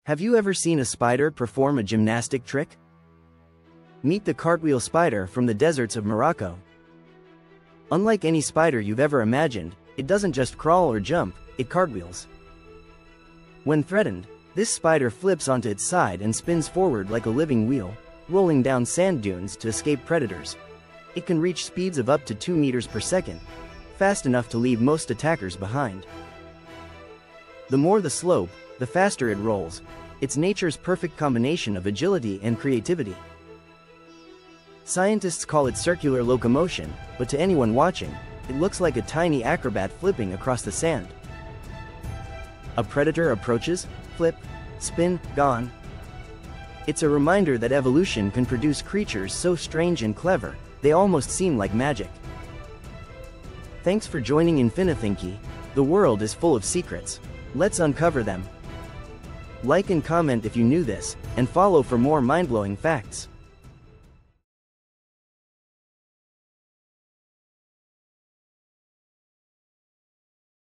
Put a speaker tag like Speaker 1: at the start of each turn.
Speaker 1: Have you ever seen a spider perform a gymnastic trick? Meet the cartwheel spider from the deserts of Morocco. Unlike any spider you've ever imagined, it doesn't just crawl or jump, it cartwheels. When threatened, this spider flips onto its side and spins forward like a living wheel, rolling down sand dunes to escape predators. It can reach speeds of up to 2 meters per second, fast enough to leave most attackers behind. The more the slope, the faster it rolls. It's nature's perfect combination of agility and creativity. Scientists call it circular locomotion, but to anyone watching, it looks like a tiny acrobat flipping across the sand. A predator approaches, flip, spin, gone. It's a reminder that evolution can produce creatures so strange and clever, they almost seem like magic. Thanks for joining Infinithinky. The world is full of secrets. Let's uncover them. Like and comment if you knew this, and follow for more mind-blowing facts.